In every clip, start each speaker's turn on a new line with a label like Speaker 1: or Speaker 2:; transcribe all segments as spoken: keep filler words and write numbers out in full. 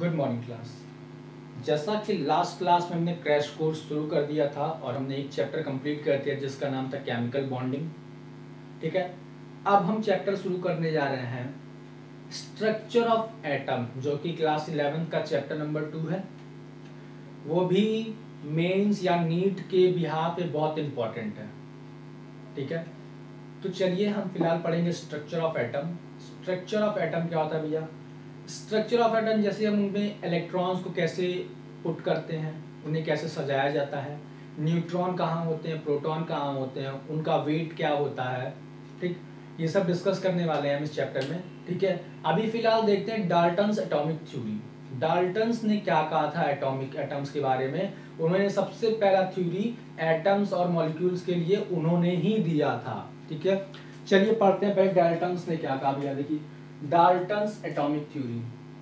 Speaker 1: Good morning class. जैसा कि last class में हमने क्रैश कोर्स शुरू कर दिया था और हमने एक चैप्टर कंप्लीट कर दिया जिसका नाम था केमिकल बॉन्डिंग। ठीक है, अब हम चैप्टर शुरू करने जा रहे हैं स्ट्रक्चर ऑफ एटम, जो कि क्लास इलेवेंथ का चैप्टर नंबर टू है। वो भी मेंस या नीट के बिहाफ पे बहुत इंपॉर्टेंट है। ठीक है, तो चलिए हम फिलहाल पढ़ेंगे structure of atom. Structure of atom क्या होता है भैया? स्ट्रक्चर ऑफ एटम जैसे हम उनमें इलेक्ट्रॉन्स को कैसे पुट करते हैं, उन्हें कैसे सजाया जाता है, न्यूट्रॉन कहाँ होते हैं, प्रोटॉन कहाँ होते हैं, उनका वेट क्या होता है। ठीक, ये सब डिस्कस करने वाले हैं हम इस चैप्टर में। ठीक है, अभी फिलहाल देखते हैं डाल्टन्स एटॉमिक थ्योरी। डाल्टन्स ने क्या कहा था एटॉमिक एटम्स के बारे में? उन्होंने सबसे पहला थ्योरी एटम्स और मॉलिक्यूल्स के लिए उन्होंने ही दिया था। ठीक है, चलिए पढ़ते हैं पहले डाल्टन्स ने क्या कहा भैया। देखिए, Dalton's atomic theory,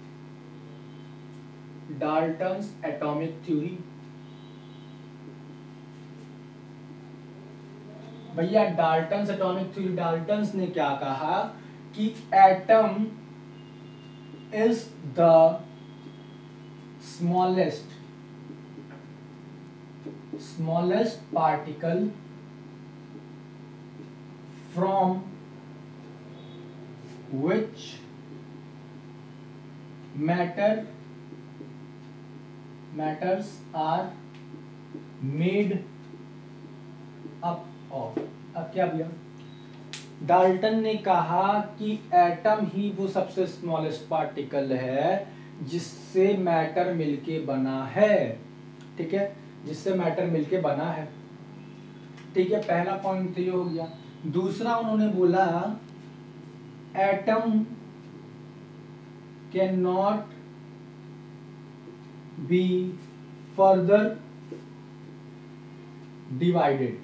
Speaker 1: Dalton's atomic theory भैया डाल्टन्स एटॉमिक थ्योरी, डाल्टन्स ने क्या कहा कि atom is the smallest smallest particle from which matter matters are made up of। अब क्या भैया? डाल्टन ने कहा कि एटम ही वो सबसे स्मॉलेस्ट पार्टिकल है जिससे मैटर मिलके बना है। ठीक है, जिससे मैटर मिलके बना है। ठीक है, पहला पॉइंट तो ये हो गया। दूसरा उन्होंने बोला atom cannot be further divided।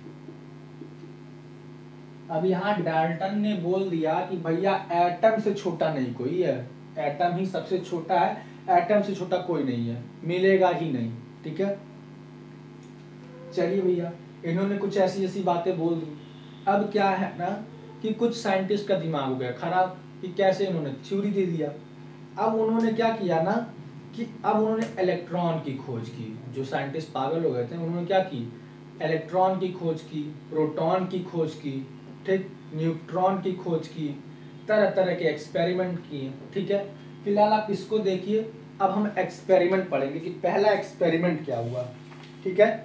Speaker 1: अब यहां डाल्टन ने बोल दिया कि भैया एटम से छोटा नहीं कोई है, एटम ही सबसे छोटा है, एटम से छोटा कोई नहीं है, मिलेगा ही नहीं। ठीक है, चलिए भैया, इन्होंने कुछ ऐसी ऐसी बातें बोल दी। अब क्या है ना कि कुछ साइंटिस्ट का दिमाग हो गया खराब कि कैसे इन्होंने थ्योरी दे दिया। अब उन्होंने क्या किया ना कि अब उन्होंने इलेक्ट्रॉन की खोज की। जो साइंटिस्ट पागल हो गए थे उन्होंने क्या की, इलेक्ट्रॉन की खोज की, प्रोटॉन की खोज की, ठीक, न्यूट्रॉन की खोज की, तरह तरह के एक्सपेरिमेंट किए। ठीक है, फिलहाल आप इसको देखिए। अब हम एक्सपेरिमेंट पढ़ेंगे कि पहला एक्सपेरिमेंट क्या हुआ। ठीक है,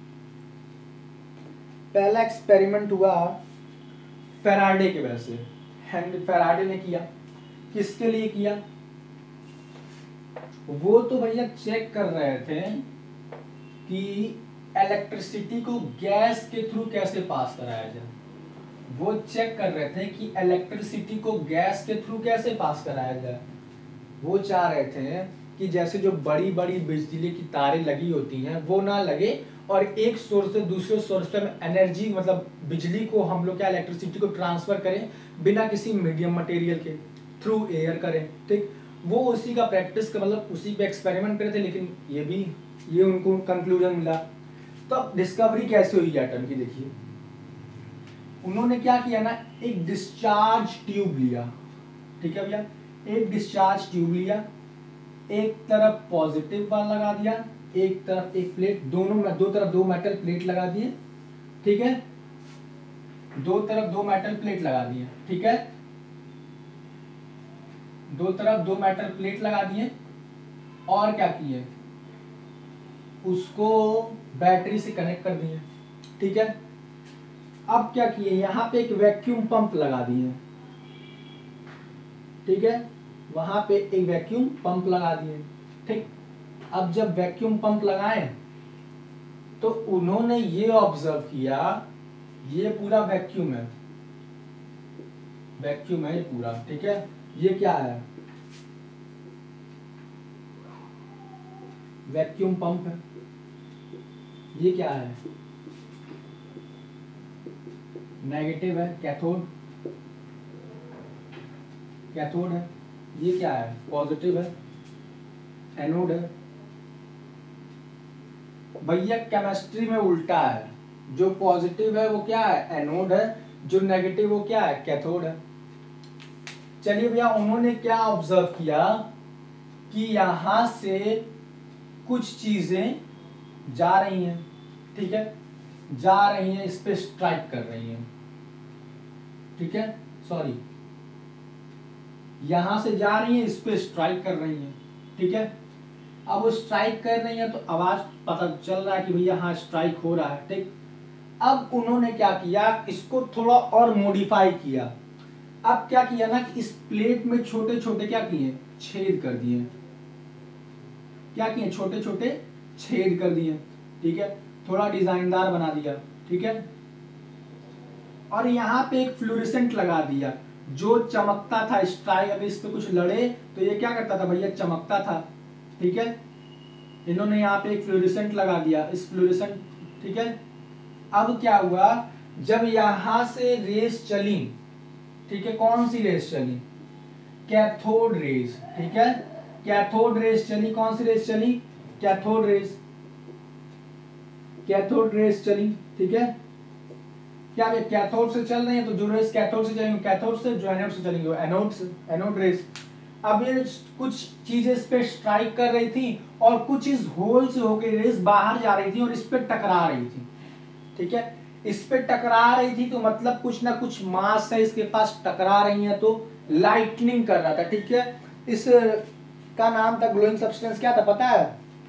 Speaker 1: पहला एक्सपेरिमेंट हुआ फैराडे के वजह से। हेनरी फैराडे ने किया। किसके लिए किया? वो तो भैया चेक कर रहे थे कि इलेक्ट्रिसिटी को गैस के थ्रू कैसे पास कराया जाए। वो चेक कर रहे थे कि इलेक्ट्रिसिटी को गैस के थ्रू कैसे पास कराया जाए। वो चाह रहे थे कि जैसे जो बड़ी बड़ी बिजली की तारें लगी होती हैं वो ना लगे और एक सोर्स से दूसरे सोर्स पे एनर्जी मतलब बिजली को हम लोग क्या इलेक्ट्रिसिटी को ट्रांसफर करें बिना किसी मीडियम मटेरियल के, थ्रू एयर करें। ठीक, वो उसी का प्रैक्टिस का मतलब उसी पे एक्सपेरिमेंट करे थे, लेकिन ये भी ये उनको कंक्लूजन मिला। तो अब डिस्कवरी कैसे हुई एटम की? देखिए, उन्होंने क्या किया ना, एक डिस्चार्ज ट्यूब लिया। ठीक है भैया, एक डिस्चार्ज ट्यूब लिया, एक तरफ पॉजिटिव वाला लगा दिया, एक तरफ एक प्लेट, दोनों में दो तरफ दो मेटल प्लेट लगा दिए। ठीक है, दो तरफ दो मेटल प्लेट लगा दिए। ठीक है, दो तरफ दो मेटल प्लेट लगा दिए और क्या किए, उसको बैटरी से कनेक्ट कर दिए। ठीक है, अब क्या किए, यहां पे एक वैक्यूम पंप लगा दिए। ठीक है, वहां पे एक वैक्यूम पंप लगा दिए। ठीक, अब जब वैक्यूम पंप लगाए तो उन्होंने ये ऑब्जर्व किया, ये पूरा वैक्यूम है, वैक्यूम है ये पूरा। ठीक है, ये क्या है, वैक्यूम पंप है। ये क्या है, नेगेटिव है, कैथोड, कैथोड है। ये क्या है, पॉजिटिव है, एनोड है। भैया केमिस्ट्री में उल्टा है, जो पॉजिटिव है वो क्या है, एनोड है, जो नेगेटिव वो क्या है, कैथोड है। चलिए भैया, उन्होंने क्या ऑब्जर्व किया कि यहां से कुछ चीजें जा रही हैं, ठीक है, जा रही हैं, इस पे स्ट्राइक कर रही हैं, ठीक है, सॉरी, यहां से जा रही हैं, इस पे स्ट्राइक कर रही हैं, ठीक है। अब वो स्ट्राइक कर रही है तो आवाज पता चल रहा है कि भैया हाँ स्ट्राइक हो रहा है, ठीक। अब उन्होंने क्या किया, इसको थोड़ा और मॉडिफाई किया। अब क्या किया ना कि इस प्लेट में छोटे छोटे क्या किए, छेद कर दिए, क्या किए, छोटे छोटे छेद कर दिए, ठीक है, थोड़ा डिजाइनदार बना दिया, ठीक है। और यहाँ पे एक फ्लोरेसेंट लगा दिया जो चमकता था, स्ट्राइक अगर इस पे कुछ लड़े तो ये क्या करता था भैया, चमकता था, ठीक है। इन्होंने यहाँ पे एक फ्लोरेसेंट लगा दिया, इस फ्लोरेसेंट, ठीक है। अब क्या हुआ, जब यहां से रेस चली, ठीक है, कौन सी रेस चली, कैथोड रेस, ठीक है, कैथोड रेस चली, कौन सी रेस चली, कैथोड रेस, कैथोड रेस चली, ठीक है। क्या कैथोड से चल रही है तो जो रेस कैथोड से चलेंगे कैथोड से, जो एनोड से चलेंगे वो एनोड से, एनोड रेस। अब ये कुछ चीजें इस पे स्ट्राइक कर रही थी और कुछ इस होल से होकर रेस बाहर जा रही थी और इस पे टकरा रही थी, ठीक है। इस पे टकरा रही थी तो मतलब कुछ ना कुछ मास है इसके पास, टकरा रही है तो लाइटनिंग कर रहा था, ठीक है। इस का नाम था ग्लोइंग सब्सटेंस, क्या था पता है,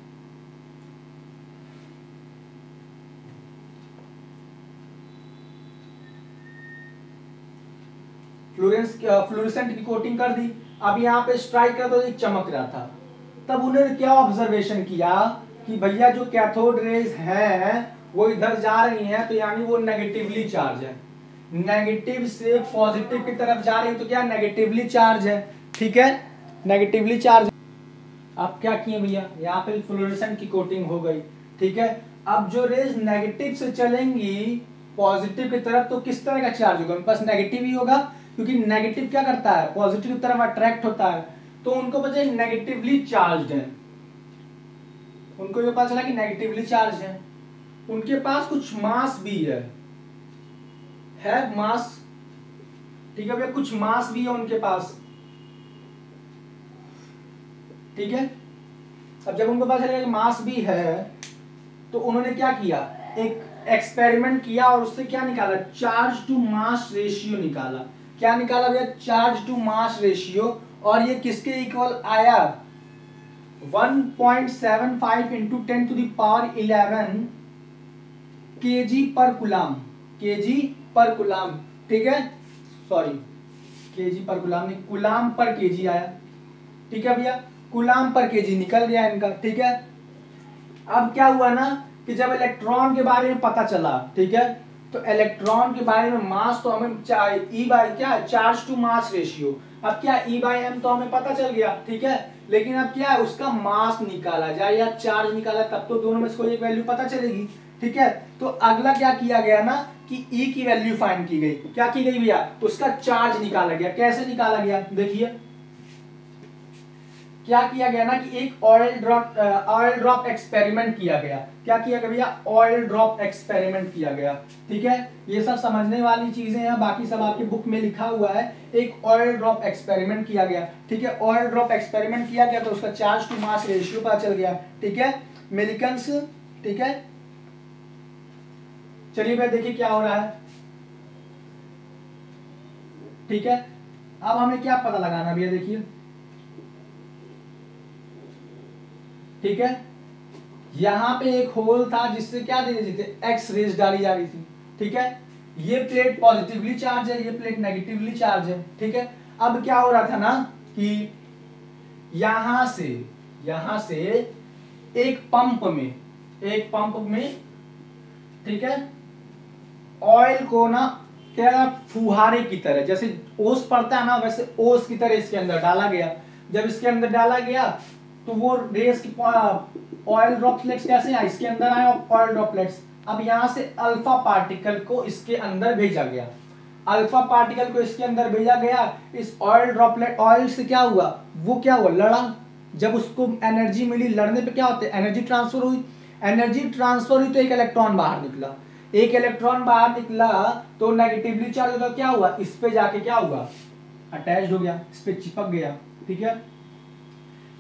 Speaker 1: फ्लोरेंस फ्लोरेसेंट की कोटिंग कर दी। अब यहाँ पे स्ट्राइक कर तो चमक रहा था। तब उन्होंने क्या ऑब्जर्वेशन किया कि भैया जो कैथोड रेज है वो इधर जा रही हैं तो यानी वो नेगेटिवली चार्ज है, नेगेटिव से पॉजिटिव की तरफ जा रही है तो क्या नेगेटिवली चार्ज है, ठीक है, नेगेटिवली चार्ज। अब क्या किए भैया, यहाँ पे फ्लोरेसेंट की कोटिंग हो गई, ठीक है। अब जो रेज नेगेटिव से चलेंगी पॉजिटिव की तरफ तो किस तरह का चार्ज होगा, उनके पास नेगेटिव ही होगा, क्योंकि नेगेटिव क्या करता है, पॉजिटिव की तरफ अट्रैक्ट होता है, तो उनको पता है नेगेटिवली चार्ज है, उनको ये पता चला कि नेगेटिवली चार्ज है। उनके पास कुछ मास भी है, है मास, ठीक है भैया, कुछ मास भी है उनके पास, ठीक है। अब जब उनको पता चला कि मास भी है तो उन्होंने क्या किया, एक एक्सपेरिमेंट किया और उससे क्या निकाला, चार्ज टू मास रेशियो निकाला। क्या निकाला भैया, चार्ज टू मास रेशियो, और ये किसके इक्वल आया, one point seven five into ten to the power eleven kg पर कुलाम, केजी पर कुलाम, ठीक है, सॉरी केजी पर कुलाम नहीं, कुलाम पर केजी आया, ठीक है भैया, कुलाम पर केजी निकल गया इनका, ठीक है। अब क्या हुआ ना कि जब इलेक्ट्रॉन के बारे में पता चला, ठीक है, तो इलेक्ट्रॉन के बारे में मास तो हमें ई बाय क्या, चार्ज टू मास रेशियो, अब क्या ई बाय एम तो हमें पता चल गया, ठीक है, लेकिन अब क्या है उसका मास निकाला जाए या चार्ज निकाला तब तो दोनों में से कोई एक वैल्यू पता चलेगी, ठीक है। तो अगला क्या किया गया ना कि ई की वैल्यू फाइंड की गई, क्या की गई भैया, उसका चार्ज निकाला गया। कैसे निकाला गया देखिए, क्या किया गया ना कि एक oil drop oil drop experiment किया गया। क्या किया गया भैया, ऑयल ड्रॉप एक्सपेरिमेंट किया गया, ठीक है। ये सब समझने वाली चीजें हैं, बाकी सब आपके बुक में लिखा हुआ है। एक ऑयल ड्रॉप एक्सपेरिमेंट किया गया, ठीक है, ऑयल ड्रॉप एक्सपेरिमेंट किया गया तो उसका चार्ज टू मास रेशियो पता चल गया, ठीक है, मिलिकन्स, ठीक है। चलिए भाई देखिए क्या हो रहा है, ठीक है। अब हमें क्या पता लगाना भैया, देखिए, ठीक है, यहां पे एक होल था जिससे क्या दे रही थी, एक्स रेज डाली जा रही थी, ठीक है। ये प्लेट पॉजिटिवली चार्ज है, ये प्लेट नेगेटिवली चार्ज है, ठीक है। अब क्या हो रहा था ना कि यहां से यहां से एक पंप में एक पंप में ठीक है, ऑयल को ना क्या फुहारे की तरह, जैसे ओस पड़ता है ना वैसे ओस की तरह इसके अंदर डाला गया। जब इसके अंदर डाला गया तो वो रेस की ऑयल ड्रॉपलेट्स कैसे आए, इसके अंदर आए ऑयल ड्रॉपलेट्स। अब यहां से अल्फा पार्टिकल को इसके अंदर भेजा गया, अल्फा पार्टिकल को इसके अंदर भेजा गया। इस ऑयल ड्रॉपलेट ऑयल से क्या हुआ, वो क्या हुआ, लड़ा। जब उसको एनर्जी मिली, लड़ने पे क्या होता है, एनर्जी ट्रांसफर हुई। एनर्जी ट्रांसफर हुई तो एक इलेक्ट्रॉन बाहर निकला, एक इलेक्ट्रॉन बाहर निकला तो नेगेटिवली चार्ज होता, क्या हुआ, इस पे जाके क्या हुआ, अटैच्ड हो गया, इस पे चिपक गया, ठीक है।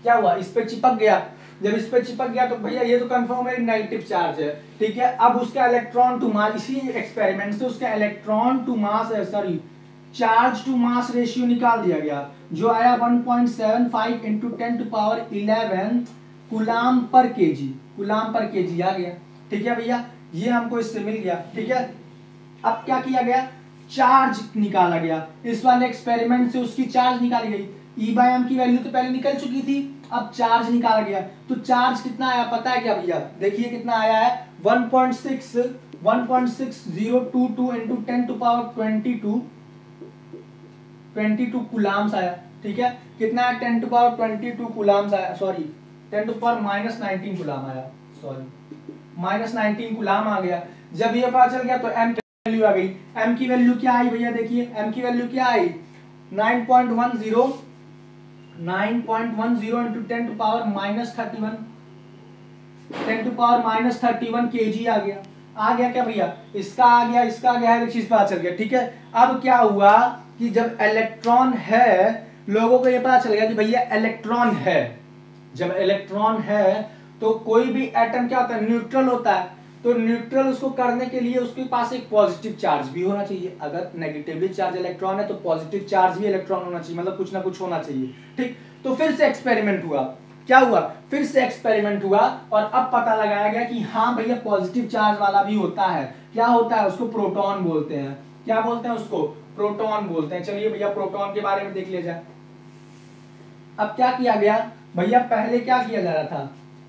Speaker 1: क्या हुआ, इस पे चिपक गया। जब इस पे चिपक गया तो भैया ये तो कंफर्म है नेगेटिव चार्ज है, ठीक है। अब उसका इलेक्ट्रॉन टू मास, इसी एक्सपेरिमेंट से उसका electron to mass sorry charge to mass ratio निकाल दिया गया, जो आया one point seven five into ten to power eleven coulomb पर केजी, कूलाम पर केजी आ गया, ठीक है भैया। ये हमको इससे मिल गया, ठीक है। अब क्या किया गया, चार्ज निकाला गया, इस वाले एक्सपेरिमेंट से उसकी चार्ज निकाली गई। ई बाय एम की वैल्यू तो पहले निकल चुकी थी, अब चार्ज निकाला गया। तो चार्ज कितना आया पता है क्या भैया, देखिए कितना आया है, one point six one point six zero two two into ten to power twenty two twenty two coulombs आया, ठीक है। कितना है, ten to power twenty two coulombs आया, sorry ten to power minus nineteen coulomb आया, sorry minus nineteen coulomb आ गया। जब ये पता चल गया तो एम की वैल्यू आ गई। एम की वैल्यू क्या आई भैया, देखिए एम की वैल्यू क्या आई, nine point one zero nine point one zero into ten to power minus thirty one ten to power minus thirty one kg आ गया। आ गया क्या भैया, इसका आ गया, इसका आ गया, हर एक चीज पता चल गया, ठीक है। अब क्या हुआ कि जब इलेक्ट्रॉन है, लोगों को ये पता चल गया कि भैया इलेक्ट्रॉन है। जब इलेक्ट्रॉन है तो कोई भी एटम क्या होता है, न्यूट्रल होता है। तो न्यूट्रल उसको करने के लिए उसके पास एक पॉजिटिव चार्ज भी होना चाहिए। अगर नेगेटिवली चार्ज इलेक्ट्रॉन है तो पॉजिटिव चार्ज भी इलेक्ट्रॉन होना चाहिए, मतलब कुछ ना कुछ होना चाहिए, ठीक। तो फिर से एक्सपेरिमेंट हुआ, क्या हुआ, फिर से एक्सपेरिमेंट हुआ और अब पता लगाया गया कि हाँ भैया पॉजिटिव चार्ज वाला भी होता है। क्या होता है, उसको प्रोटॉन बोलते हैं। क्या बोलते हैं उसको, प्रोटॉन बोलते हैं। चलिए भैया प्रोटॉन के बारे में देख लिया जाए। अब क्या किया गया भैया, पहले क्या किया जा रहा था,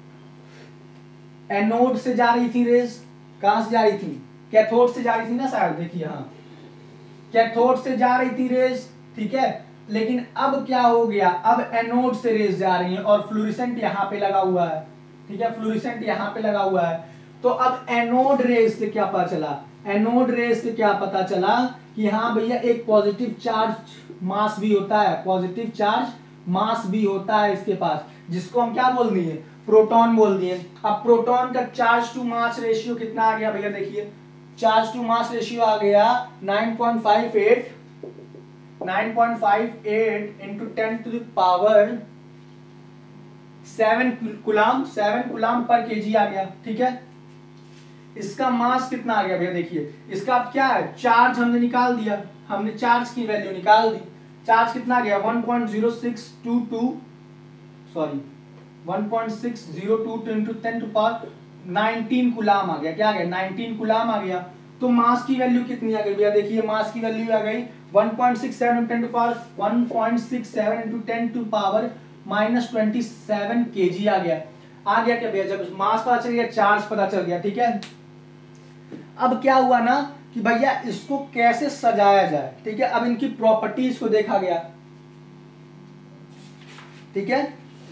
Speaker 1: एनोड से जा रही थी रेज, कहां से जा रही थी, कैथोड से जा रही थी ना शायद, देखिए हाँ कैथोड से जा रही थी रेज, ठीक है। लेकिन अब क्या हो गया, अब एनोड से रेज जा रही है और फ्लोरेसेंट यहाँ पे लगा हुआ है, ठीक है, फ्लोरेसेंट यहाँ पे लगा हुआ है। तो अब एनोड रेज से क्या पता चला, एनोड रेज से क्या पता चला कि हाँ भैया एक पॉजिटिव चार्ज मास भी होता है, पॉजिटिव चार्ज मास भी होता है इसके पास, जिसको हम क्या बोल दिए, प्रोटॉन बोल दिए। अब प्रोटॉन का चार्ज टू मास रेशियो कितना आ गया भैया, देखिए चार्ज टू मास रेशियो आ गया nine point five eight nine point five eight into ten to the power seven coulomb seven coulomb पर केजी आ गया, ठीक है। इसका मास कितना आ गया भैया, देखिए इसका अब क्या है, चार्ज हमने निकाल दिया, हमने चार्ज की वैल्यू निकाल दी। चार्ज कितना आ गया, one point zero six two two sorry one point six zero two into ten to power nineteen coulomb आ गया। क्या आ गया, नाइनटीन कूलाम आ गया। तो मास की वैल्यू कितनी आ गई भैया, देखिए मास की वैल्यू आ गई one point six seven ten to power one point six seven into ten to power minus twenty seven kg आ गया। आ गया क्या भैया, जब मास पता चल गया, चार्ज पता चल गया, ठीक है। अब क्या हुआ ना कि भैया इसको कैसे सजाया जाए, ठीक है। अब इनकी प्रॉपर्टीज को देखा गया, ठीक है।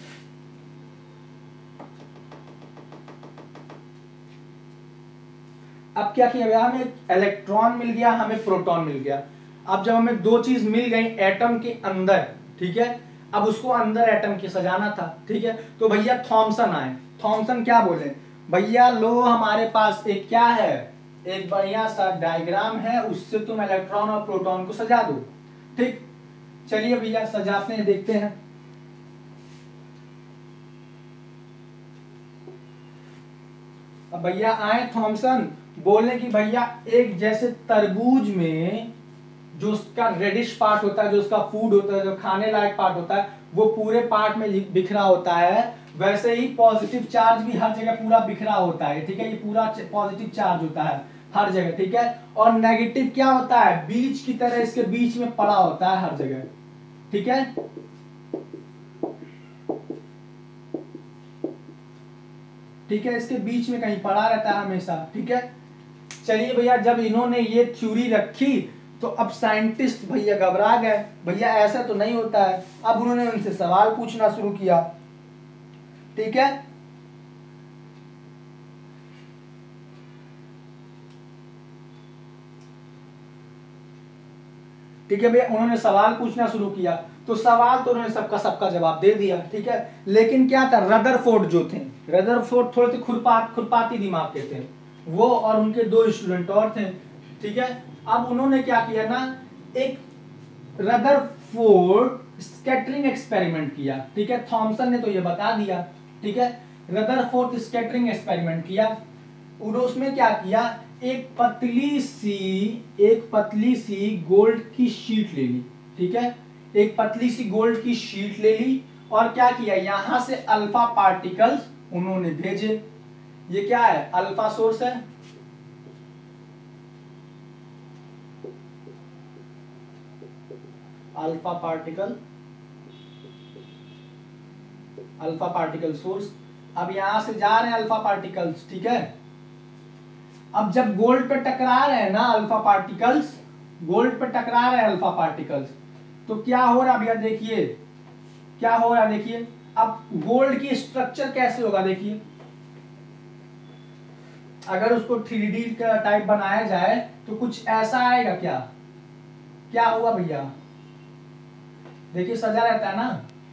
Speaker 1: अब क्या किया गया, हमें इलेक्ट्रॉन मिल गया, हमें प्रोटॉन मिल गया। अब जब हमें दो चीज मिल गई एटम के अंदर, ठीक है, अब उसको अंदर एटम के सजाना था, ठीक है। तो भैया थॉमसन आए, थॉमसन क्या बोले, भैया लो हमारे पास एक क्या है, एक बढ़िया सा डायग्राम है, उससे तुम इलेक्ट्रॉन और प्रोटॉन को सजा दो, ठीक। चलिए भैया सजाते हैं, देखते हैं। अब भैया आए थॉमसन, बोले कि भैया एक जैसे तरबूज में जो उसका रेडिश पार्ट होता है, जो उसका फूड होता है, जो खाने लायक पार्ट होता है, वो पूरे पार्ट में बिखरा होता है, वैसे ही पॉजिटिव चार्ज भी हर जगह पूरा बिखरा होता है, ठीक है। ये पूरा पॉजिटिव चार्ज होता है हर जगह, ठीक है। और नेगेटिव क्या होता है, बीच की तरह इसके बीच में पड़ा होता है हर जगह, ठीक है। ठीक है, इसके बीच में कहीं पड़ा रहता है हमेशा, ठीक है। चलिए भैया जब इन्होंने ये थ्योरी रखी तो अब साइंटिस्ट भैया घबरा गए, भैया ऐसा तो नहीं होता है। अब उन्होंने उनसे सवाल पूछना शुरू किया, ठीक है। ठीक है भैया, उन्होंने सवाल पूछना शुरू किया, तो सवाल तो उन्होंने सबका सबका जवाब दे दिया, ठीक है। लेकिन क्या था, रदरफोर्ड जो थे, रदरफोर्ड थोड़े से खुरपात खुरपाती दिमाग के थे, वो और उनके दो स्टूडेंट और थे, ठीक है। अब उन्होंने क्या किया ना, एक रदरफोर्ड स्कैटरिंग एक्सपेरिमेंट किया, ठीक है। थॉमसन ने तो ये बता दिया, ठीक है। रदरफोर्ड स्कैटरिंग एक्सपेरिमेंट किया, उन्होंने उसमें क्या किया, एक पतली सी एक पतली सी गोल्ड की शीट ले ली, ठीक है। एक पतली सी गोल्ड की शीट ले ली और क्या किया, यहां से अल्फा पार्टिकल्स उन्होंने भेजे। ये क्या है, अल्फा सोर्स है, alpha particle, alpha particle source. अब यहां से जा रहे हैं अल्फा पार्टिकल्स, ठीक है। अब जब गोल्ड पे टकरा रहे हैं ना अल्फा पार्टिकल्स, गोल्ड पे टकरा रहे हैं अल्फा पार्टिकल्स, तो क्या हो रहा है भैया, देखिए क्या हो रहा है, देखिए अब गोल्ड की स्ट्रक्चर कैसे होगा, देखिए अगर उसको थ्री डी का टाइप बनाया जाए तो कुछ ऐसा आएगा, क्या क्या हुआ भैया, देखिए सजा रहता है ना,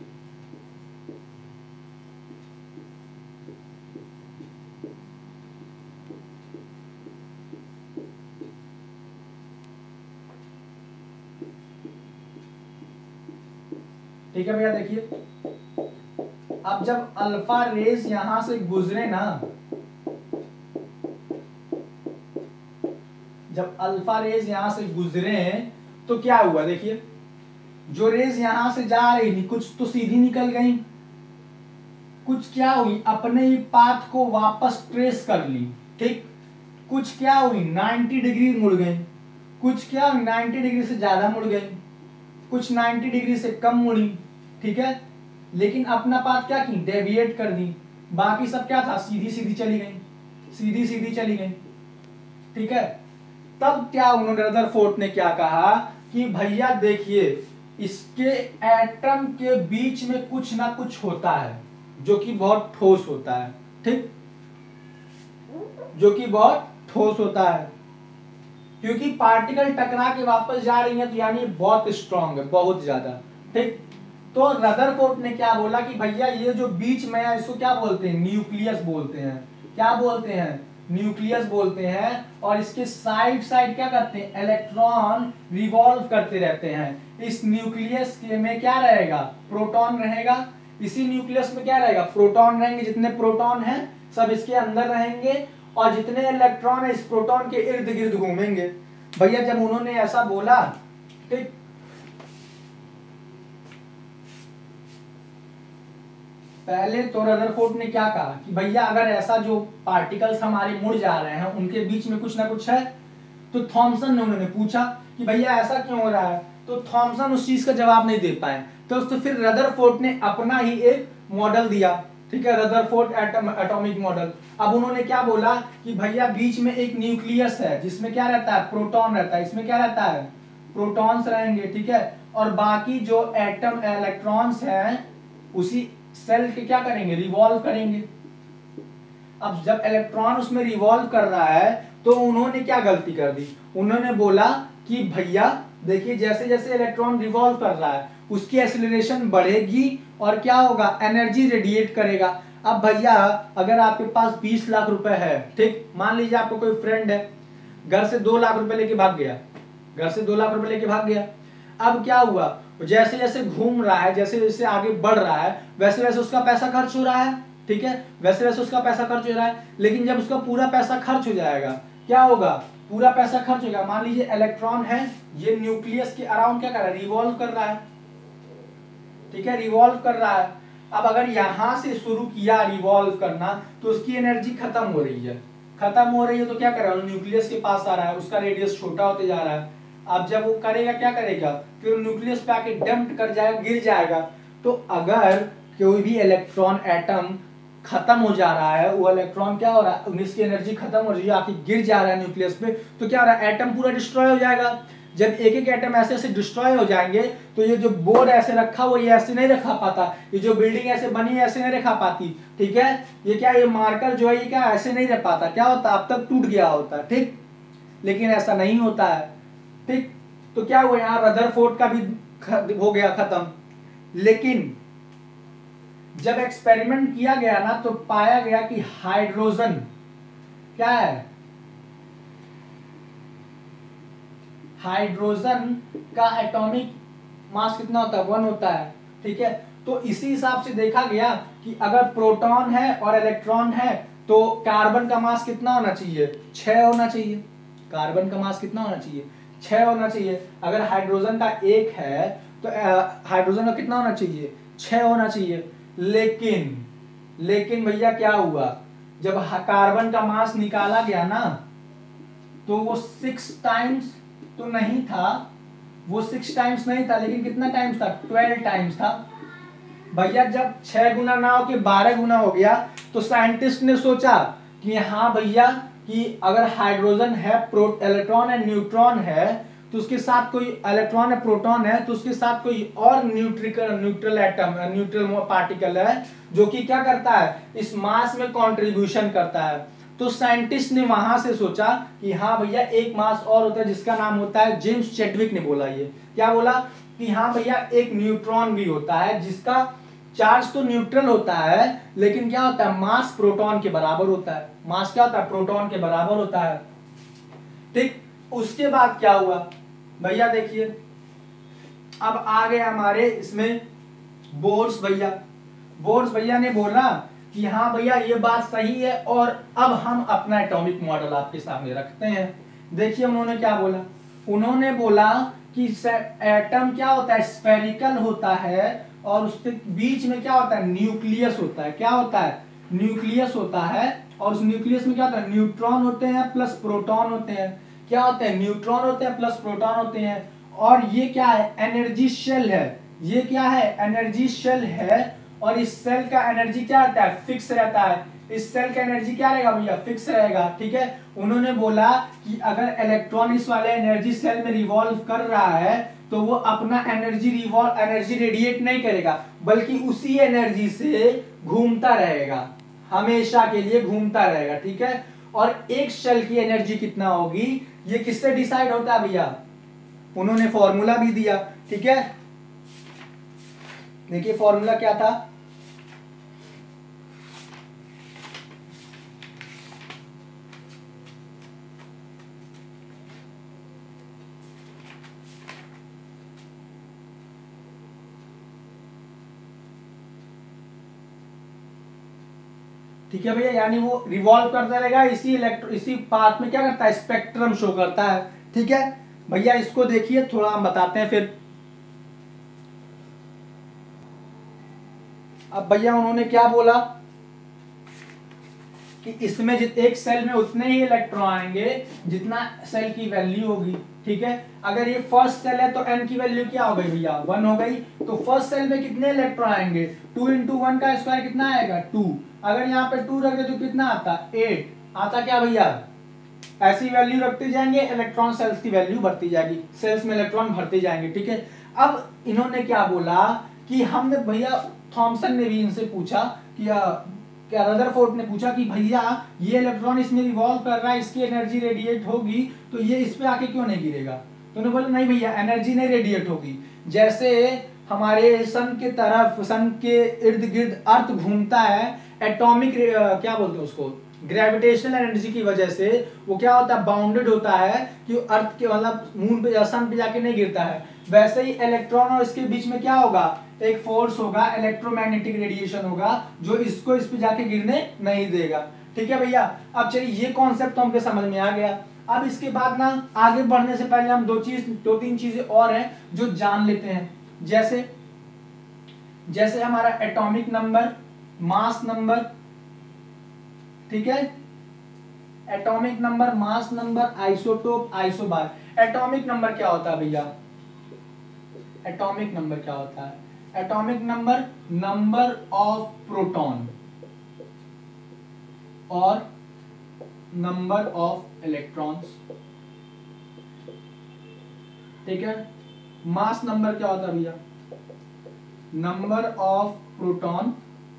Speaker 1: ठीक है भैया। देखिए अब जब अल्फा रेज यहां से गुजरे ना, जब अल्फा रेज यहां से गुजरे तो क्या हुआ, देखिए जो रेज यहां से जा रही थी कुछ तो सीधी निकल गई, कुछ क्या हुई, अपने ही पाथ को वापस ट्रेस कर ली, ठीक। कुछ क्या हुई, नब्बे डिग्री मुड़ गई, कुछ क्या हुई, नब्बे डिग्री से ज्यादा मुड़ गई, कुछ नब्बे डिग्री से कम मुड़ी, ठीक है। लेकिन अपना पाथ क्या की, डेविएट कर दी, बाकी सब क्या था, सीधी सीधी चली गई, सीधी सीधी चली गई, ठीक है। तब क्या उन्होंने, रदरफोर्ड ने क्या कहा कि भैया देखिए इसके एटम के बीच में कुछ ना कुछ होता है जो कि बहुत ठोस होता है, ठीक, जो कि बहुत ठोस होता है, क्योंकि पार्टिकल टकरा के वापस जा रही है तो यानी बहुत स्ट्रांग है, बहुत ज्यादा, ठीक। तो रदरफोर्ड ने क्या बोला कि भैया ये जो बीच में है इसको क्या बोलते हैं, न्यूक्लियस बोलते हैं, क्या बोलते हैं, न्यूक्लियस बोलते हैं। और इसके साइड साइड क्या करते हैं, इलेक्ट्रॉन रिवॉल्व करते रहते हैं। इस न्यूक्लियस के में क्या रहेगा, प्रोटॉन रहेगा, इसी न्यूक्लियस में क्या रहेगा, प्रोटॉन रहेंगे, जितने प्रोटॉन हैं सब इसके अंदर रहेंगे और जितने इलेक्ट्रॉन है इस प्रोटॉन के इर्द गिर्द घूमेंगे। भैया जब उन्होंने ऐसा बोला, ठीक, पहले तो रदरफोर्ड ने क्या कहा कि भैया अगर ऐसा जो पार्टिकल्स हमारे मुड़ जा रहे हैं उनके बीच में कुछ ना कुछ है, तो थॉमसन ने उन्होंने पूछा कि भैया ऐसा क्यों हो रहा है, तो थॉमसन उस चीज का जवाब नहीं दे पाए, तो, तो फिर रदरफोर्ड ने अपना ही एक मॉडल दिया, ठीक है, रदरफोर्ड एटम एटॉमिक मॉडल। अब उन्होंने क्या बोला कि भैया बीच में एक न्यूक्लियस है जिसमें क्या रहता है, प्रोटॉन रहता है, इसमें क्या रहता है, प्रोटॉन्स रहेंगे, ठीक है। और बाकी जो एटम इलेक्ट्रॉन्स हैं उसी सेल के क्या करेंगे, रिवॉल्व करेंगे। अब जब इलेक्ट्रॉन उसमें रिवॉल्व कर रहा है तो उन्होंने क्या गलती कर दी, उन्होंने बोला कि भैया देखिए जैसे जैसे इलेक्ट्रॉन रिवॉल्व कर रहा है उसकी एक्सीलरेशन बढ़ेगी और क्या होगा, एनर्जी रेडिएट करेगा। अब भैया अगर आपके पास बीस लाख रुपए है, ठीक, मान लीजिए आपको कोई फ्रेंड है घर से दो लाख रुपए लेके भाग गया, घर से दो लाख रुपए लेके भाग गया। अब क्या हुआ, जैसे जैसे घूम रहा है, जैसे जैसे आगे बढ़ रहा है वैसे वैसे उसका पैसा खर्च हो रहा है, ठीक है, वैसे वैसे उसका पैसा खर्च हो रहा है। लेकिन जब उसका पूरा पैसा खर्च हो जाएगा क्या होगा, पूरा पैसा खर्च होगा, मान लीजिए इलेक्ट्रॉन है ये न्यूक्लियस के अराउंड क्या कर रहा है, रिवॉल्व कर रहा है, ठीक है, रिवॉल्व कर रहा है। अब अगर यहां से शुरू किया रिवॉल्व करना तो उसकी एनर्जी खत्म हो रही है, खत्म हो रही है तो क्या कर रहा है, न्यूक्लियस के पास आ रहा है, उसका रेडियस छोटा होते जा रहा है। अब जब वो करेगा क्या करेगा, फिर न्यूक्लियस पे आके डंप कर जाएगा, गिर जाएगा। तो अगर कोई भी इलेक्ट्रॉन एटम खत्म हो जा रहा है, वो इलेक्ट्रॉन क्या हो रहा है, इसकी एनर्जी खत्म हो रही है, आके गिर जा रहा है न्यूक्लियस पे, तो क्या हो रहा है, एटम पूरा डिस्ट्रॉय हो जाएगा। जब एक एक एटम ऐसे ऐसे डिस्ट्रॉय हो जाएंगे तो ये जो बोर्ड ऐसे रखा हुआ ये ऐसे नहीं रखा पाता, ये जो बिल्डिंग ऐसे बनी है ऐसे नहीं रखा पाती, ठीक है, ये क्या, ये मार्कर जो है ये क्या ऐसे नहीं रह पाता, क्या होता अब तक टूट गया होता, ठीक। लेकिन ऐसा नहीं होता है, ठीक। तो क्या हुआ, यहाँ रदरफोर्ड का भी हो गया खत्म। लेकिन जब एक्सपेरिमेंट किया गया ना तो पाया गया कि हाइड्रोजन क्या है, हाइड्रोजन का एटॉमिक मास कितना होता है, वन होता है, ठीक है। तो इसी हिसाब से देखा गया कि अगर प्रोटॉन है और इलेक्ट्रॉन है तो कार्बन का मास कितना होना चाहिए, छह होना चाहिए। कार्बन का मास कितना होना चाहिए, छह होना चाहिए। अगर हाइड्रोजन का एक है तो हाइड्रोजन का कितना होना चाहिए, छह होना चाहिए। लेकिन लेकिन भैया क्या हुआ, जब कार्बन का मास निकाला गया ना तो वो सिक्स टाइम्स तो नहीं था, वो सिक्स टाइम्स नहीं था, लेकिन कितना टाइम्स था, ट्वेल्व टाइम्स था। भैया जब छह गुना ना हो के बारह गुना हो गया तो साइंटिस्ट ने सोचा कि हाँ भैया कि अगर हाइड्रोजन है, प्रो इलेक्ट्रॉन है, न्यूट्रॉन है, तो उसके साथ कोई इलेक्ट्रॉन है, प्रोटॉन है, तो उसके साथ कोई और न्यूट्रिकल न्यूट्रल एटम न्यूट्रल पार्टिकल है जो कि क्या करता है, इस मास में कंट्रीब्यूशन करता है। तो साइंटिस्ट ने वहां से सोचा कि हाँ भैया एक मास और होता है जिसका नाम होता है, जेम्स चैडविक ने बोला, ये क्या बोला कि हाँ भैया एक न्यूट्रॉन भी होता है जिसका चार्ज तो न्यूट्रल होता है लेकिन क्या होता है, मास प्रोटॉन के बराबर होता है। मास क्या होता है, प्रोटॉन के बराबर होता है, ठीक। उसके बाद क्या हुआ भैया, देखिए अब आ गए हमारे इसमें बोर्स भैया। बोर्स भैया ने बोला कि हाँ भैया ये बात सही है और अब हम अपना एटॉमिक मॉडल आपके सामने रखते हैं। देखिए उन्होंने क्या बोला, उन्होंने बोला कि एटम क्या होता है, स्फेरिकल होता है और उसके बीच में क्या होता है, न्यूक्लियस होता है। क्या होता है, न्यूक्लियस होता है और उस न्यूक्लियस में क्या होता है, न्यूट्रॉन होते हैं प्लस प्रोटॉन होते हैं। क्या होते हैं, न्यूट्रॉन होते हैं प्लस प्रोटॉन होते हैं। और ये क्या है, एनर्जी शेल है। ये क्या है, एनर्जी शेल है और इस सेल का एनर्जी क्या रहता है, फिक्स रहता है। इस सेल का एनर्जी क्या रहेगा भैया, फिक्स रहेगा, ठीक है। उन्होंने बोला कि अगर इलेक्ट्रॉन इस वाले एनर्जी सेल में रिवॉल्व कर रहा है तो वो अपना एनर्जी रिवॉल्व एनर्जी रेडिएट नहीं करेगा बल्कि उसी एनर्जी से घूमता रहेगा, हमेशा के लिए घूमता रहेगा, ठीक है। और एक शेल की एनर्जी कितना होगी ये किससे डिसाइड होता है भैया, उन्होंने फॉर्मूला भी दिया, ठीक है। देखिए फॉर्मूला क्या था, ठीक है भैया, यानी वो रिवॉल्व करता रहेगा इसी इलेक्ट्रो इसी पाथ में क्या करता है, स्पेक्ट्रम शो करता है, ठीक है भैया। इसको देखिए थोड़ा हम बताते हैं फिर। अब भैया उन्होंने क्या बोला कि इसमें जित एक सेल में उतने ही इलेक्ट्रॉन आएंगे जितना सेल की वैल्यू होगी, ठीक है। अगर ये फर्स्ट सेल है तो एन की वैल्यू क्या हो गई भैया, वन हो गई। तो फर्स्ट सेल में कितने इलेक्ट्रॉन आएंगे, टू इंटू वन का स्क्वायर कितना आएगा, टू। अगर यहाँ पे टू रख दे तो कितना आता, एट आता। क्या भैया, ऐसी वैल्यू रखते जाएंगे, इलेक्ट्रॉन सेल्स की वैल्यू बढ़ती जाएगी, सेल्स में इलेक्ट्रॉन भरते जाएंगे, ठीक है। अब इन्होंने क्या बोला कि हमने भैया, थॉमसन ने भी इनसे पूछा कि क्या रदरफोर्ड ने पूछा कि भैया ये इलेक्ट्रॉन इसमें रिवॉल्व कर रहा है, इसकी एनर्जी रेडिएट होगी तो ये इस पे आके क्यों नहीं गिरेगा। तो उन्होंने बोला नहीं भैया एनर्जी नहीं रेडिएट होगी, जैसे हमारे सन के तरफ, सन के इर्द गिर्द अर्थ घूमता है, एटॉमिक क्या बोलते हैं उसको, ग्रेविटेशनल एनर्जी की वजह से वो क्या होता है, बाउंडेड होता है कि अर्थ के मतलब मून पे, सन पे जाके नहीं गिरता है। वैसे ही इलेक्ट्रॉन और इसके बीच में क्या होगा, एक फोर्स होगा, इलेक्ट्रोमैग्नेटिक रेडिएशन होगा जो इसको इस पे जाके गिरने नहीं देगा, ठीक है भैया। अब चलिए ये कॉन्सेप्ट तो हमको समझ में आ गया। अब इसके बाद ना आगे बढ़ने से पहले हम दो चीज दो तीन चीजें और हैं जो जान लेते हैं। जैसे जैसे हमारा एटॉमिक नंबर, मास नंबर, ठीक है, atomic number, mass number, isotope, isobar. Atomic number क्या होता है भैया, एटॉमिक नंबर क्या होता है, atomic number number of proton और नंबर ऑफ इलेक्ट्रॉन्स, ठीक है। मास नंबर क्या होता है भैया, number of proton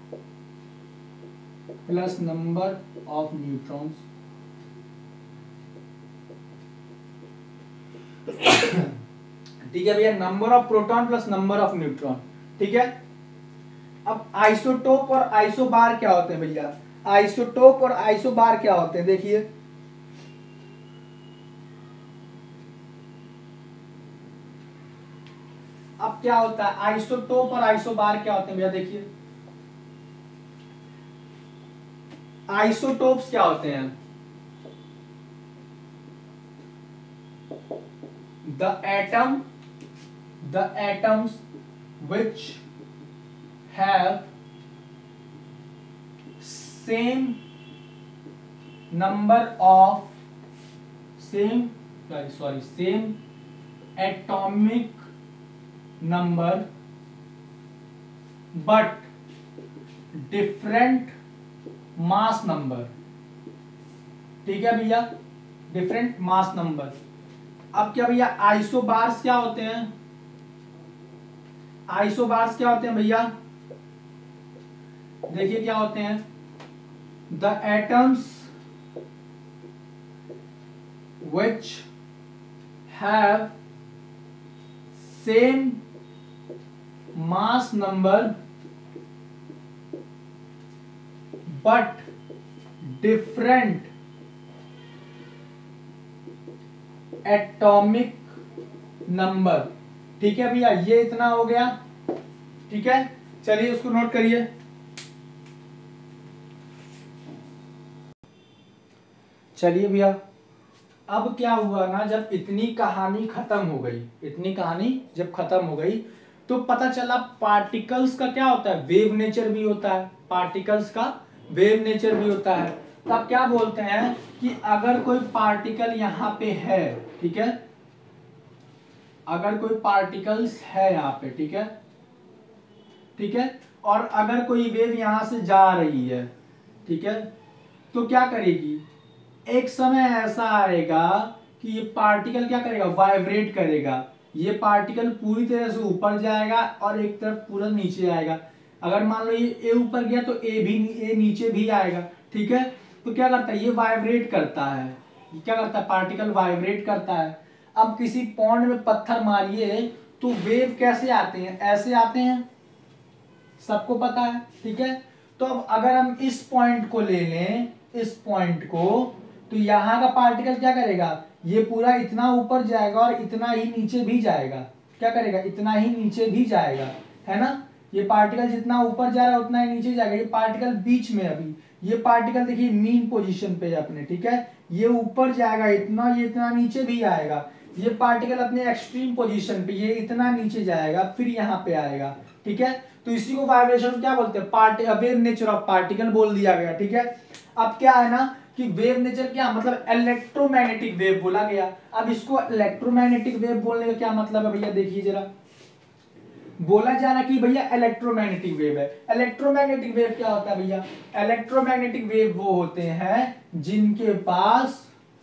Speaker 1: plus number of neutrons, ठीक है भैया, number of proton plus number of neutron, ठीक है। अब आइसोटोप और आइसोबार क्या होते हैं भैया, आइसोटोप और आइसोबार क्या होते हैं, देखिए अब क्या होता है, आइसोटोप और आइसोबार क्या होते हैं भैया देखिए, आइसोटोप्स क्या होते हैं, the atom the atoms which have same number of same sorry sorry same atomic number but different mass number, ठीक है भैया, डिफरेंट मास नंबर। अब क्या भैया आइसोबार्स क्या होते हैं, आइसोबार्स क्या होते हैं भैया देखिए क्या होते हैं, the atoms which have same mass number but different atomic number, ठीक है भैया, ये इतना हो गया, ठीक है, चलिए उसको नोट करिए। चलिए भैया, अब क्या हुआ ना, जब इतनी कहानी खत्म हो गई, इतनी कहानी जब खत्म हो गई तो पता चला पार्टिकल्स का क्या होता है, वेव नेचर भी होता है, पार्टिकल्स का वेव नेचर भी होता है। तब क्या बोलते हैं कि अगर कोई पार्टिकल यहाँ पे है, ठीक है, अगर कोई पार्टिकल्स है यहाँ पे, ठीक है, ठीक है, और अगर कोई वेव यहां से जा रही है, ठीक है, तो क्या करेगी, एक समय ऐसा आएगा कि ये पार्टिकल क्या करेगा, वाइब्रेट करेगा, ये पार्टिकल पूरी तरह से ऊपर जाएगा और एक तरफ पूरा नीचे आएगा। अगर मान लो ये ए ऊपर गया तो ए भी ए नीचे भी आएगा, ठीक है, तो क्या करता है, ये वाइब्रेट करता है, ये क्या करता है, पार्टिकल वाइब्रेट करता है। अब किसी पॉन्ड में पत्थर मारिए तो वेव कैसे आते हैं, ऐसे आते हैं, सबको पता है, ठीक है। तो अब अगर हम इस पॉइंट को ले लें, इस पॉइंट को, तो यहाँ का पार्टिकल क्या करेगा, ये पूरा इतना ऊपर जाएगा और इतना ही नीचे भी जाएगा, क्या करेगा, इतना ही नीचे भी जाएगा, है ना, ये पार्टिकल जितना ऊपर जा रहा है उतना ही नीचे जाएगा। ये पार्टिकल बीच में, अभी ये पार्टिकल देखिए मीन पोजीशन पे अपने, ठीक है, ये ऊपर जाएगा इतना, ये इतना नीचे भी आएगा। ये पार्टिकल अपने एक्सट्रीम पोजीशन पे, ये इतना नीचे जाएगा फिर यहाँ पे आएगा, ठीक है। तो इसी को वाइब्रेशन क्या बोलते हैं, part wave nature of particle बोल दिया गया, ठीक है। अब क्या है ना कि वेव नेचर क्या मतलब, इलेक्ट्रोमैग्नेटिक वेव बोला गया। अब इसको इलेक्ट्रोमैग्नेटिक वेव बोलने का क्या मतलब है भैया, देखिए जरा, बोला जा रहा कि भैया इलेक्ट्रोमैग्नेटिक वेव है। इलेक्ट्रोमैग्नेटिक वेव क्या होता है भैया, इलेक्ट्रोमैग्नेटिक वेव वो होते हैं जिनके पास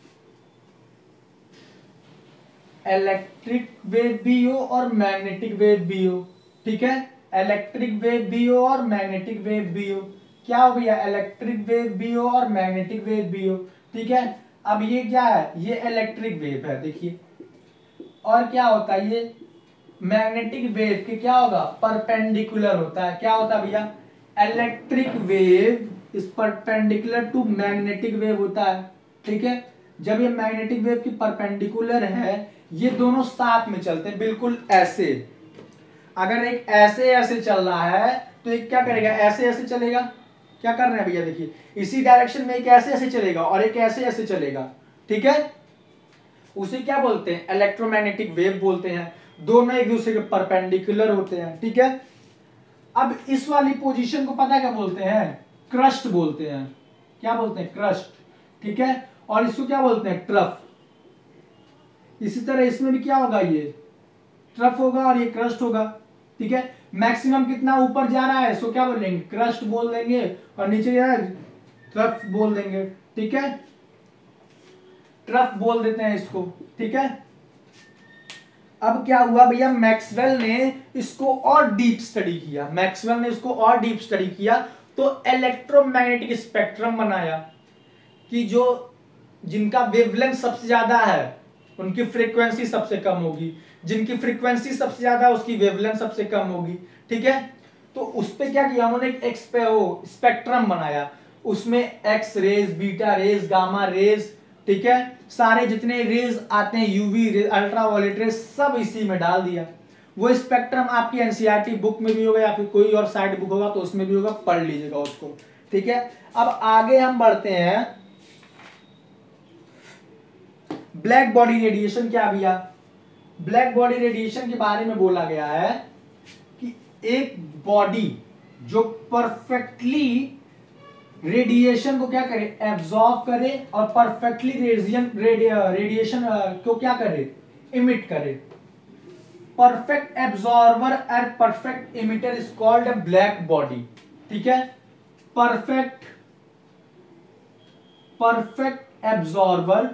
Speaker 1: इलेक्ट्रिक वेव भी हो और मैग्नेटिक वेव भी हो, ठीक है, इलेक्ट्रिक वेव भी हो और मैग्नेटिक वेव भी हो। क्या हो भैया, इलेक्ट्रिक वेव भी हो और मैग्नेटिक वेव भी हो, ठीक है। अब ये क्या है, ये इलेक्ट्रिक वेव है, देखिए, और क्या होता है, ये मैग्नेटिक वेव के क्या होगा, परपेंडिकुलर होता है। क्या होता है भैया, electric wave is perpendicular to magnetic wave होता है, ठीक है। जब ये मैग्नेटिक वेव की परपेंडिकुलर है, ये दोनों साथ में चलते हैं, बिल्कुल ऐसे। अगर एक ऐसे ऐसे चल रहा है तो एक क्या करेगा, ऐसे ऐसे चलेगा। क्या कर रहे हैं भैया, देखिए, इसी डायरेक्शन में एक ऐसे ऐसे चलेगा और एक ऐसे ऐसे चलेगा, ठीक है। उसे क्या बोलते हैं, इलेक्ट्रोमैग्नेटिक वेव बोलते हैं। दोनों एक दूसरे के परपेंडिकुलर होते हैं, ठीक है। अब इस वाली पोजीशन को पता क्या बोलते हैं, क्रस्ट बोलते हैं। क्या बोलते हैं, क्रस्ट, ठीक है। और इसको क्या बोलते हैं, ट्रफ। इसी तरह इसमें भी क्या होगा, ये ट्रफ होगा और ये क्रस्ट होगा, ठीक है। मैक्सिमम कितना ऊपर जा रहा है, सो क्या बोलेंगे, क्रस्ट बोल देंगे, और नीचे जा रहा है ट्रफ बोल देंगे, ठीक है, ट्रफ बोल देते हैं इसको, ठीक है। अब क्या हुआ भैया, मैक्सवेल ने इसको और डीप स्टडी किया, मैक्सवेल ने इसको और डीप स्टडी किया, तो इलेक्ट्रोमैग्नेटिक स्पेक्ट्रम बनाया कि जो जिनका वेवलेंथ सबसे ज्यादा है उनकी फ्रीक्वेंसी सबसे कम होगी, जिनकी फ्रीक्वेंसी सबसे ज्यादा है उसकी वेवलेंथ सबसे कम होगी, ठीक है। तो उस पे क्या किया उन्होंने, एक स्पेक्ट्रम बनाया, उसमें x rays, beta rays, gamma rays, ठीक है, सारे जितने रेज आते हैं, यूवी रेज, अल्ट्रावायलेट रेज, सब इसी में डाल दिया। वो स्पेक्ट्रम आपकी एनसीईआरटी बुक में भी होगा या फिर कोई और साइड बुक होगा तो उसमें भी होगा, पढ़ लीजिएगा उसको, ठीक है। अब आगे हम बढ़ते हैं, ब्लैक बॉडी रेडिएशन क्या भैया? ब्लैक बॉडी रेडिएशन के बारे में बोला गया है कि एक बॉडी जो परफेक्टली रेडिएशन को क्या करे, एब्जॉर्ब करे और परफेक्टली रेडिएशन रेडिएशन को क्या करे, इमिट करे। Perfect absorber and perfect emitter is called a black body, ठीक है। Perfect perfect absorber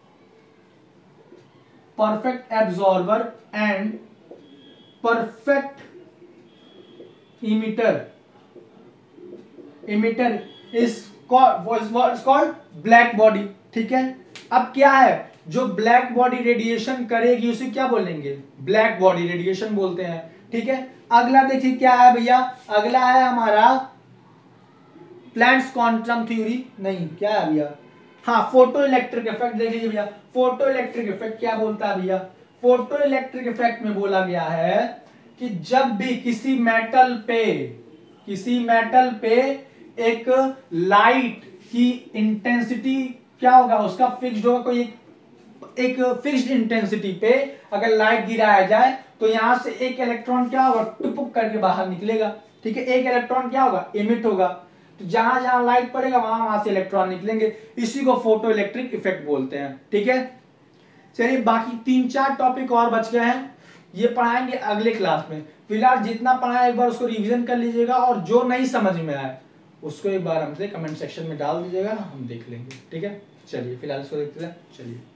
Speaker 1: perfect absorber and perfect emitter emitter is called what is called black body, ठीक है। अब क्या है, जो ब्लैक बॉडी रेडिएशन करेगी उसे क्या बोलेंगे, ब्लैक बॉडी रेडिएशन बोलते हैं, ठीक है। अगला देखिए क्या है भैया, अगला है हमारा प्लैंक्स क्वांटम थ्योरी, नहीं क्या है भैया, हाँ फोटो इलेक्ट्रिक इफेक्ट देख लीजिए भैया। फोटो इलेक्ट्रिक इफेक्ट क्या बोलता है भैया, फोटो इलेक्ट्रिक इफेक्ट में बोला गया है कि जब भी किसी मेटल पे किसी मेटल पे एक लाइट की इंटेंसिटी क्या होगा, उसका फिक्स्ड होगा, कोई एक, एक फिक्स्ड इंटेंसिटी पे अगर लाइट गिराया जाए तो यहां से एक इलेक्ट्रॉन क्या होगा, टुपुक करके बाहर निकलेगा, ठीक है। एक इलेक्ट्रॉन क्या होगा, इमिट होगा, तो जहां जहां लाइट पड़ेगा वहां वहां से इलेक्ट्रॉन निकलेंगे, इसी को फोटो इलेक्ट्रिक इफेक्ट बोलते हैं, ठीक है। चलिए बाकी तीन चार टॉपिक और बच गए हैं, ये पढ़ाएंगे अगले क्लास में। फिलहाल जितना पढ़ा है एक बार उसको रिवीजन कर लीजिएगा और जो नहीं समझ में आए उसको एक बार हमसे कमेंट सेक्शन में डाल दीजिएगा, हम देख लेंगे, ठीक है। चलिए फिलहाल इसको देखते हैं, चलिए।